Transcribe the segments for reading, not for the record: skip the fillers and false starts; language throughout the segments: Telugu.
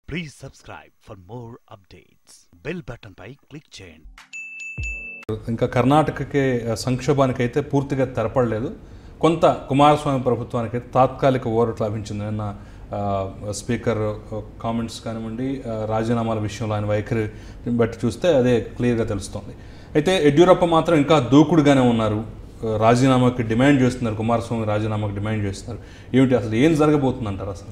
Please subscribe for more updates. Bell button pi click చేయండి. ఇంకా కర్ణాటకకి సంక్షోభానికైతే పూర్తిగా తెరపడలేదు. కొంత కుమారస్వామి ప్రభుత్వానికి తాత్కాలిక ఊరట లభించిందన్న స్పీకర్ కామెంట్స్ కానివ్వండి, రాజీనామాల విషయంలో ఆయన వైఖరి బట్టి చూస్తే అదే క్లియర్గా తెలుస్తోంది. అయితే యడ్యూరప్ప మాత్రం ఇంకా దూకుడుగానే ఉన్నారు. రాజీనామాకి డిమాండ్ చేస్తున్నారు, కుమారస్వామి రాజీనామాకి డిమాండ్ చేస్తున్నారు. ఏమిటి అసలు ఏం జరగబోతుందంటారు? అసలు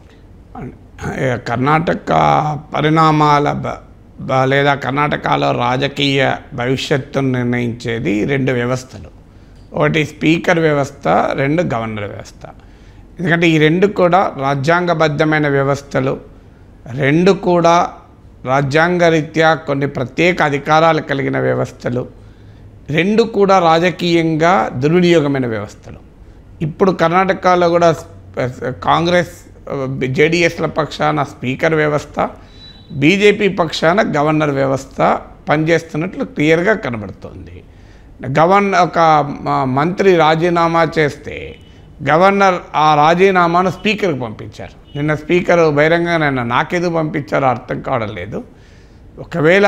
కర్ణాటక పరిణామాల లేదా కర్ణాటకలో రాజకీయ భవిష్యత్తును నిర్ణయించేది రెండు వ్యవస్థలు. ఒకటి స్పీకర్ వ్యవస్థ, రెండు గవర్నర్ వ్యవస్థ. ఎందుకంటే ఈ రెండు కూడా రాజ్యాంగబద్ధమైన వ్యవస్థలు, రెండు కూడా రాజ్యాంగరీత్యా కొన్ని ప్రత్యేక అధికారాలు కలిగిన వ్యవస్థలు, రెండు కూడా రాజకీయంగా దుర్వినియోగమైన వ్యవస్థలు. ఇప్పుడు కర్ణాటకలో కూడా కాంగ్రెస్ జేడీఎస్ల పక్షాన స్పీకర్ వ్యవస్థ, బీజేపీ పక్షాన గవర్నర్ వ్యవస్థ పనిచేస్తున్నట్లు క్లియర్గా కనబడుతుంది. ఒక మంత్రి రాజీనామా చేస్తే గవర్నర్ ఆ రాజీనామాను స్పీకర్కి పంపించారు. నిన్న స్పీకర్ బహిరంగంగా నాకెందుకు పంపించారో అర్థం కావడం లేదు. ఒకవేళ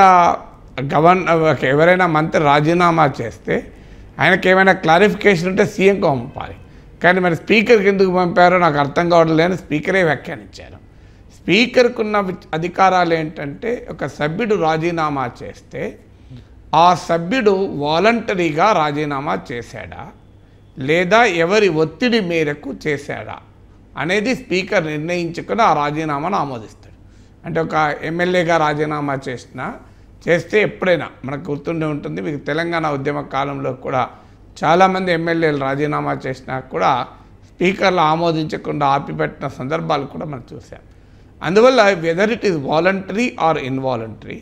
ఎవరైనా మంత్రి రాజీనామా చేస్తే ఆయనకి ఏమైనా క్లారిఫికేషన్ ఉంటే సీఎంకి పంపాలి. కానీ మరి స్పీకర్కి ఎందుకు పంపారో నాకు అర్థం కావడం లేదని స్పీకరే వ్యాఖ్యానించారు. స్పీకర్కు ఉన్న అధికారాలు ఏంటంటే, ఒక సభ్యుడు రాజీనామా చేస్తే ఆ సభ్యుడు వాలంటరీగా రాజీనామా చేశాడా లేదా ఎవరి ఒత్తిడి మేరకు చేశాడా అనేది స్పీకర్ నిర్ణయించుకుని ఆ రాజీనామాను ఆమోదిస్తాడు. అంటే ఒక ఎమ్మెల్యేగా రాజీనామా చేస్తే ఎప్పుడైనా మనకు గుర్తుండే ఉంటుంది, మీకు తెలంగాణ ఉద్యమ కాలంలో కూడా చాలామంది ఎమ్మెల్యేలు రాజీనామా చేసినా కూడా స్పీకర్లు ఆమోదించకుండా ఆపిపెట్టిన సందర్భాలు కూడా మనం చూసాం. అందువల్ల whether it is voluntary or involuntary,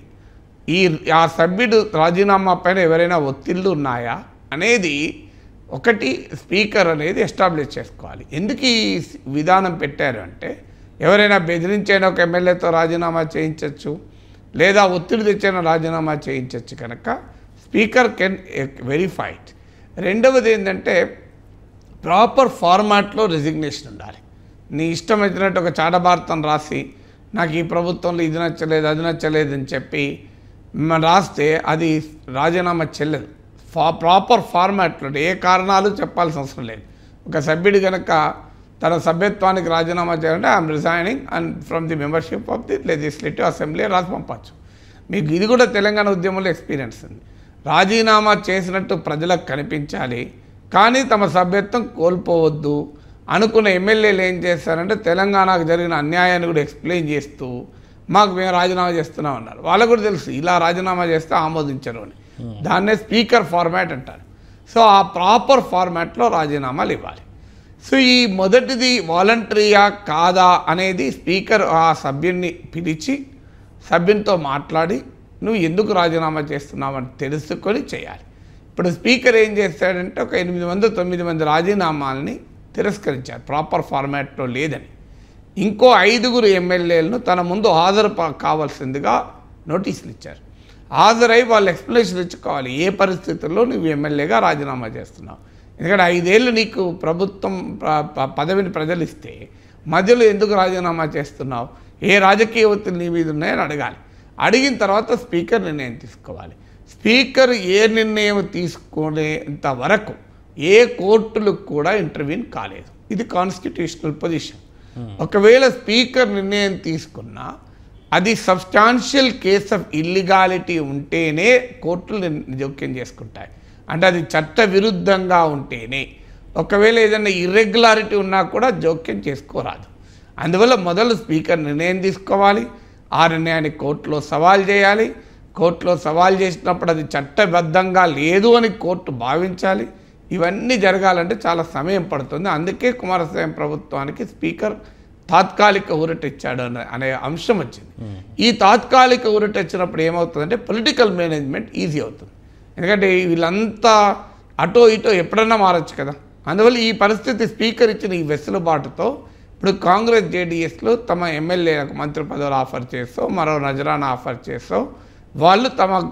ఆ సభ్యుడు రాజీనామా పైన ఎవరైనా ఒత్తిళ్ళు ఉన్నాయా అనేది ఒకటి స్పీకర్ అనేది ఎస్టాబ్లిష్ చేసుకోవాలి. ఎందుకు ఈ విధానం పెట్టారు అంటే, ఎవరైనా బెదిరించైనా ఒక ఎమ్మెల్యేతో రాజీనామా చేయించవచ్చు, లేదా ఒత్తిడి తెచ్చైనా రాజీనామా చేయించవచ్చు. కనుక స్పీకర్ కెన్ వెరిఫై ఇట్. రెండవది ఏంటంటే, ప్రాపర్ ఫార్మాట్లో రెసిగ్నేషన్ ఉండాలి. నీ ఇష్టం వచ్చినట్టు ఒక చాటభారతం రాసి నాకు ఈ ప్రభుత్వంలో ఇది నచ్చలేదు అది నచ్చలేదు అని చెప్పి రాస్తే అది రాజీనామా చెల్లదు. ప్రాపర్ ఫార్మాట్లో ఏ కారణాలు చెప్పాల్సిన అవసరం లేదు. ఒక సభ్యుడు కనుక తన సభ్యత్వానికి రాజీనామా చేయాలంటే I'm resigning and from the membership of the legislative assembly రాసి పంపచ్చు. మీకు ఇది కూడా తెలంగాణ ఉద్యమంలో ఎక్స్పీరియన్స్ ఉంది. రాజీనామా చేసినట్టు ప్రజలకు కనిపించాలి, కానీ తమ సభ్యత్వం కోల్పోవద్దు అనుకున్న ఎమ్మెల్యేలు ఏం చేస్తారంటే, తెలంగాణకు జరిగిన అన్యాయాన్ని కూడా ఎక్స్ప్లెయిన్ చేస్తూ మేము రాజీనామా చేస్తున్నాం అన్నారు. వాళ్ళకు కూడా తెలుసు ఇలా రాజీనామా చేస్తే ఆమోదించరు అని. దాన్నే స్పీకర్ ఫార్మాట్ అంటారు. సో ఆ ప్రాపర్ ఫార్మాట్లో రాజీనామాలు ఇవ్వాలి. సో ఈ మొదటిది వాలంటరీయా కాదా అనేది స్పీకర్ ఆ సభ్యుడిని పిలిచి సభ్యునితో మాట్లాడి నువ్వు ఎందుకు రాజీనామా చేస్తున్నావు అని తెలుసుకొని చేయాలి. ఇప్పుడు స్పీకర్ ఏం చేస్తాడంటే, ఒక 8-9 మంది రాజీనామాలని తిరస్కరించారు, ప్రాపర్ ఫార్మాట్లో లేదని. ఇంకో 5 ఎమ్మెల్యేలను తన ముందు హాజరు కావాల్సిందిగా నోటీసులు ఇచ్చారు. హాజరై వాళ్ళు ఎక్స్ప్లెనేషన్ ఇచ్చుకోవాలి, ఏ పరిస్థితుల్లో నువ్వు ఎమ్మెల్యేగా రాజీనామా చేస్తున్నావు. ఎందుకంటే 5 ఏళ్ళు నీకు ప్రభుత్వం పదవిని ప్రజలు ఇస్తే మధ్యలో ఎందుకు రాజీనామా చేస్తున్నావు, ఏ రాజకీయ ఒత్తిడి నీ మీద ఉన్నాయని అడగాలి. అడిగిన తర్వాత స్పీకర్ నిర్ణయం తీసుకోవాలి. స్పీకర్ ఏ నిర్ణయం తీసుకునేంత వరకు ఏ కోర్టులు కూడా ఇంటర్వ్యూన్ కాలేదు. ఇది కాన్స్టిట్యూషనల్ పొజిషన్. ఒకవేళ స్పీకర్ నిర్ణయం తీసుకున్నా అది సబ్స్టాన్షియల్ కేస్ ఆఫ్ ఇల్లీగాలిటీ ఉంటేనే కోర్టులు జోక్యం చేసుకుంటాయి. అంటే అది చట్ట విరుద్ధంగా ఉంటేనే. ఒకవేళ ఏదైనా ఇర్రెగ్యులారిటీ ఉన్నా కూడా జోక్యం చేసుకోరాదు. అందువల్ల మొదలు స్పీకర్ నిర్ణయం తీసుకోవాలి, ఆ నిర్ణయాన్ని కోర్టులో సవాల్ చేయాలి. కోర్టులో సవాల్ చేసినప్పుడు అది చట్టబద్ధంగా లేదు అని కోర్టు భావించాలి. ఇవన్నీ జరగాలంటే చాలా సమయం పడుతుంది. అందుకే కుమారస్వామి ప్రభుత్వానికి స్పీకర్ తాత్కాలిక ఊరట ఇచ్చాడు అనే అంశం వచ్చింది. ఈ తాత్కాలిక ఊరట ఇచ్చినప్పుడు ఏమవుతుందంటే, పొలిటికల్ మేనేజ్మెంట్ ఈజీ అవుతుంది. ఎందుకంటే వీళ్ళంతా అటో ఇటో ఎప్పుడన్నా మారచ్చు కదా. అందువల్ల ఈ పరిస్థితి స్పీకర్ ఇచ్చిన ఈ వెసులుబాటుతో ఇప్పుడు కాంగ్రెస్ జేడీఎస్లు తమ ఎమ్మెల్యేలకు మంత్రి పదవులు ఆఫర్ చేస్తూ, మరో నజరానా ఆఫర్ చేస్తూ వాళ్ళు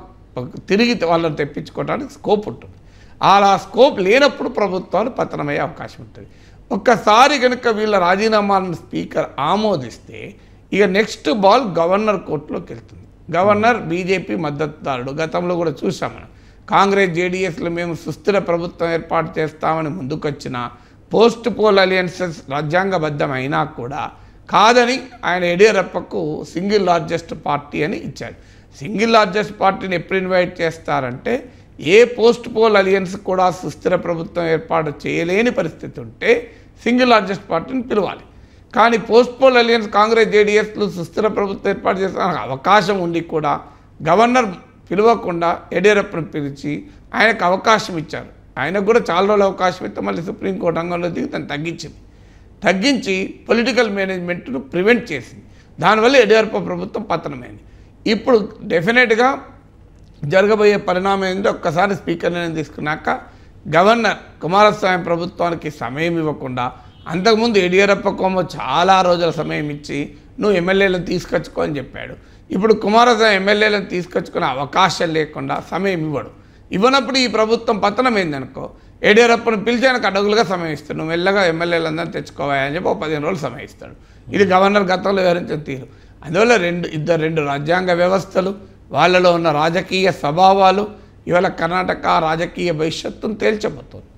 తిరిగి వాళ్ళని తెప్పించుకోవడానికి స్కోప్ ఉంటుంది. అలా స్కోప్ లేనప్పుడు ప్రభుత్వాలు పతనమయ్యే అవకాశం ఉంటుంది. ఒక్కసారి కనుక వీళ్ళ రాజీనామాలను స్పీకర్ ఆమోదిస్తే ఇక నెక్స్ట్ బాల్ గవర్నర్ కోర్టులోకి వెళ్తుంది. గవర్నర్ బీజేపీ మద్దతుదారుడు. గతంలో కూడా చూసాం మనం. కాంగ్రెస్ జేడీఎస్లో మేము సుస్థిర ప్రభుత్వం ఏర్పాటు చేస్తామని ముందుకొచ్చిన పోస్ట్ పోల్ అలియన్సెస్ రాజ్యాంగబద్ధం అయినా కూడా కాదని ఆయన యడియూరప్పకు సింగిల్ లార్జెస్ట్ పార్టీ అని ఇచ్చాడు. సింగిల్ లార్జెస్ట్ పార్టీని ఎప్పుడు ఇన్వైట్ చేస్తారంటే ఏ పోస్ట్ పోల్ అలియన్స్ కూడా సుస్థిర ప్రభుత్వం ఏర్పాటు చేయలేని పరిస్థితి ఉంటే సింగిల్ లార్జెస్ట్ పార్టీని పిలవాలి. కానీ పోస్ట్ పోల్ అలియన్స్ కాంగ్రెస్ జేడీఎస్లు సుస్థిర ప్రభుత్వం ఏర్పాటు చేసడానికి అవకాశం ఉండి కూడా గవర్నర్ పిలవకుండా యడియూరప్పను పిలిచి ఆయనకు అవకాశం ఇచ్చారు. ఆయనకు కూడా చాలా రోజులు అవకాశం ఇస్తే మళ్ళీ సుప్రీంకోర్టు రంగంలో దిగి తను తగ్గించి పొలిటికల్ మేనేజ్మెంట్ను ప్రివెంట్ చేసింది. దానివల్ల యడియూరప్ప ప్రభుత్వం పతనమైంది. ఇప్పుడు డెఫినెట్గా జరగబోయే పరిణామం ఏంటంటే ఒక్కసారి స్పీకర్ నిర్ణయం తీసుకున్నాక గవర్నర్ కుమారస్వామి ప్రభుత్వానికి సమయం ఇవ్వకుండా అంతకుముందు యడియూరప్పకేమో చాలా రోజుల సమయం ఇచ్చి నువ్వు ఎమ్మెల్యేలను తీసుకొచ్చుకో అని చెప్పాడు. ఇప్పుడు కుమారస్వామి ఎమ్మెల్యేలను తీసుకొచ్చుకునే అవకాశం లేకుండా సమయం ఇవ్వనప్పుడు ఈ ప్రభుత్వం పతనమైందనుకో యడియూరప్పను పిలిచానికి అడుగులుగా సమయం ఇస్తాడు. నువ్వు మెల్లగా ఎమ్మెల్యేలందరినీ తెచ్చుకోవాలని చెప్పి 15 రోజులు సమయం ఇస్తాడు. ఇది గవర్నర్ గతంలో వివరించిన తీరు. అందువల్ల రెండు రాజ్యాంగ వ్యవస్థలు, వాళ్ళలో ఉన్న రాజకీయ స్వభావాలు ఇవాళ కర్ణాటక రాజకీయ భవిష్యత్తును తేల్చబోతుంది.